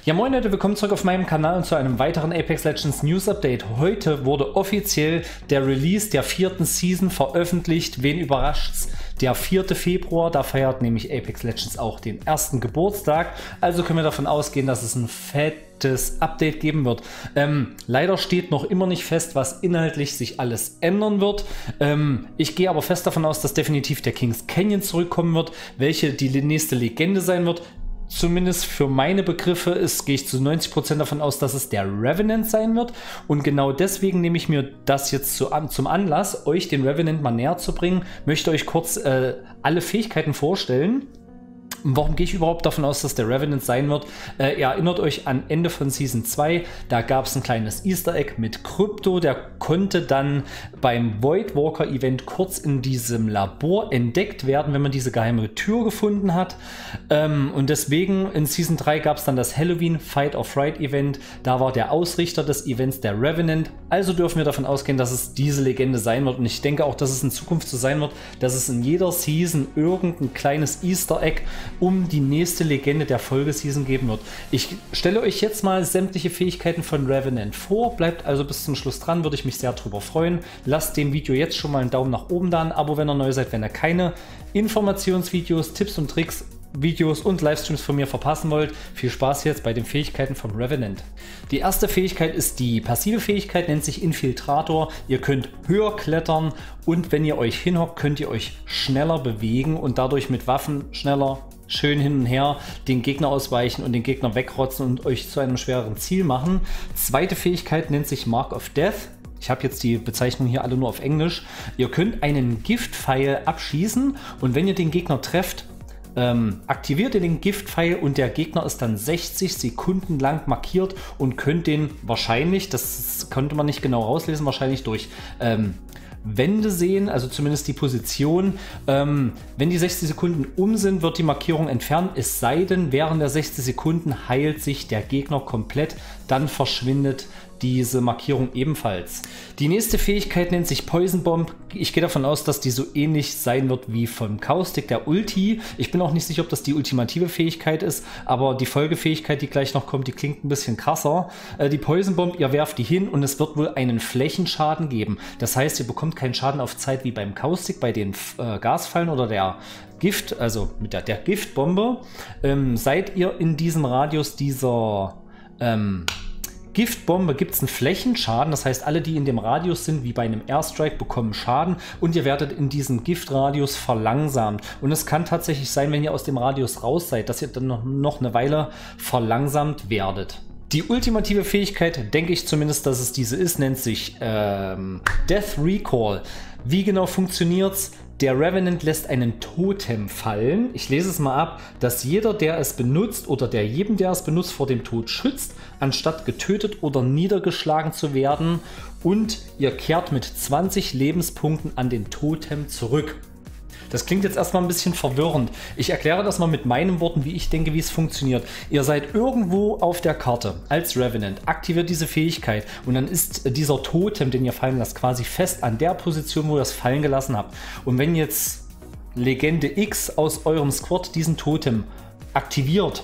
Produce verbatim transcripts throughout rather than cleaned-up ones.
Ja moin Leute, willkommen zurück auf meinem Kanal und zu einem weiteren Apex Legends News Update. Heute wurde offiziell der Release der vierten Season veröffentlicht. Wen überrascht's? Der vierte Februar, da feiert nämlich Apex Legends auch den ersten Geburtstag. Also können wir davon ausgehen, dass es ein fettes Update geben wird. Ähm, leider steht noch immer nicht fest, was inhaltlich sich alles ändern wird. Ähm, ich gehe aber fest davon aus, dass definitiv der Kings Canyon zurückkommen wird, welche die nächste Legende sein wird. Zumindest für meine Begriffe ist, gehe ich zu neunzig Prozent davon aus, dass es der Revenant sein wird. Und genau deswegen nehme ich mir das jetzt zu, zum Anlass, euch den Revenant mal näher zu bringen. Möchte euch kurz äh, alle Fähigkeiten vorstellen. Warum gehe ich überhaupt davon aus, dass der Revenant sein wird? Äh, ihr erinnert euch an Ende von Season zwei, da gab es ein kleines Easter Egg mit Krypto, der konnte dann beim Voidwalker Event kurz in diesem Labor entdeckt werden, wenn man diese geheime Tür gefunden hat. Ähm, und deswegen in Season drei gab es dann das Halloween Fight or Fright Event, da war der Ausrichter des Events der Revenant. Also dürfen wir davon ausgehen, dass es diese Legende sein wird, und ich denke auch, dass es in Zukunft so sein wird, dass es in jeder Season irgendein kleines Easter Egg um die nächste Legende der Folgeseason geben wird. Ich stelle euch jetzt mal sämtliche Fähigkeiten von Revenant vor, bleibt also bis zum Schluss dran, würde ich mich sehr drüber freuen. Lasst dem Video jetzt schon mal einen Daumen nach oben da, ein Abo, wenn ihr neu seid, wenn ihr keine Informationsvideos, Tipps und Tricks, Videos und Livestreams von mir verpassen wollt. Viel Spaß jetzt bei den Fähigkeiten vom Revenant. Die erste Fähigkeit ist die passive Fähigkeit, nennt sich Infiltrator. Ihr könnt höher klettern und wenn ihr euch hinhockt, könnt ihr euch schneller bewegen und dadurch mit Waffen schneller schön hin und her den Gegner ausweichen und den Gegner wegrotzen und euch zu einem schwereren Ziel machen. Zweite Fähigkeit nennt sich Mark of Death. Ich habe jetzt die Bezeichnung hier alle nur auf Englisch. Ihr könnt einen Giftpfeil abschießen und wenn ihr den Gegner trefft, ähm, aktiviert ihr den Giftpfeil und der Gegner ist dann sechzig Sekunden lang markiert und könnt den wahrscheinlich, das konnte man nicht genau rauslesen, wahrscheinlich durch ähm, Wände sehen, also zumindest die Position. Ähm, wenn die sechzig Sekunden um sind, wird die Markierung entfernt, es sei denn, während der sechzig Sekunden heilt sich der Gegner komplett, dann verschwindet diese Markierung ebenfalls. Die nächste Fähigkeit nennt sich Poison Bomb. Ich gehe davon aus, dass die so ähnlich sein wird wie vom Caustic, der Ulti. Ich bin auch nicht sicher, ob das die ultimative Fähigkeit ist, aber die Folgefähigkeit, die gleich noch kommt, die klingt ein bisschen krasser. Äh, die Poison Bomb, ihr werft die hin und es wird wohl einen Flächenschaden geben. Das heißt, ihr bekommt keinen Schaden auf Zeit wie beim Caustic, bei den äh, Gasfallen oder der Gift, also mit der, der Giftbombe. Ähm, seid ihr in diesem Radius dieser ähm, Giftbombe, gibt es einen Flächenschaden, das heißt, alle, die in dem Radius sind, wie bei einem Airstrike, bekommen Schaden und ihr werdet in diesem Giftradius verlangsamt. Und es kann tatsächlich sein, wenn ihr aus dem Radius raus seid, dass ihr dann noch, noch eine Weile verlangsamt werdet. Die ultimative Fähigkeit, denke ich zumindest, dass es diese ist, nennt sich ähm, Death Recall. Wie genau funktioniert es? Der Revenant lässt einen Totem fallen. Ich lese es mal ab, dass jeder, der es benutzt oder der jedem, der es benutzt, vor dem Tod schützt, anstatt getötet oder niedergeschlagen zu werden. Und ihr kehrt mit zwanzig Lebenspunkten an den Totem zurück. Das klingt jetzt erstmal ein bisschen verwirrend. Ich erkläre das mal mit meinen Worten, wie ich denke, wie es funktioniert. Ihr seid irgendwo auf der Karte als Revenant, aktiviert diese Fähigkeit und dann ist dieser Totem, den ihr fallen lasst, quasi fest an der Position, wo ihr es fallen gelassen habt. Und wenn jetzt Legende X aus eurem Squad diesen Totem aktiviert,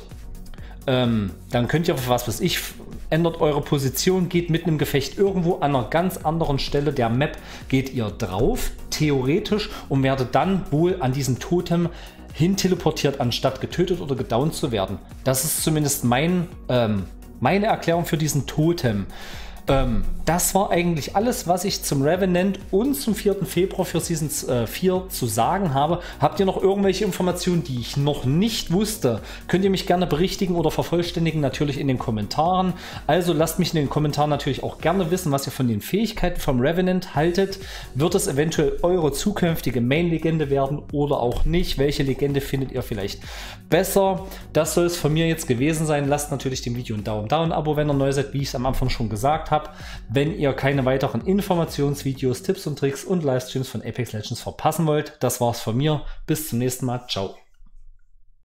ähm, dann könnt ihr, was weiß ich, ändert eure Position, geht mitten im Gefecht irgendwo an einer ganz anderen Stelle der Map, geht ihr drauf, theoretisch, und werdet dann wohl an diesem Totem hin teleportiert, anstatt getötet oder gedownt zu werden. Das ist zumindest mein, ähm, meine Erklärung für diesen Totem. Ähm, das war eigentlich alles, was ich zum Revenant und zum vierten Februar für Season äh, vier zu sagen habe. Habt ihr noch irgendwelche Informationen, die ich noch nicht wusste? Könnt ihr mich gerne berichtigen oder vervollständigen, natürlich in den Kommentaren. Also lasst mich in den Kommentaren natürlich auch gerne wissen, was ihr von den Fähigkeiten vom Revenant haltet. Wird es eventuell eure zukünftige Main-Legende werden oder auch nicht? Welche Legende findet ihr vielleicht besser? Das soll es von mir jetzt gewesen sein. Lasst natürlich dem Video einen Daumen da und ein Abo, wenn ihr neu seid, wie ich es am Anfang schon gesagt habe. Wenn ihr keine weiteren Informationsvideos, Tipps und Tricks und Livestreams von Apex Legends verpassen wollt, das war's von mir. Bis zum nächsten Mal. Ciao.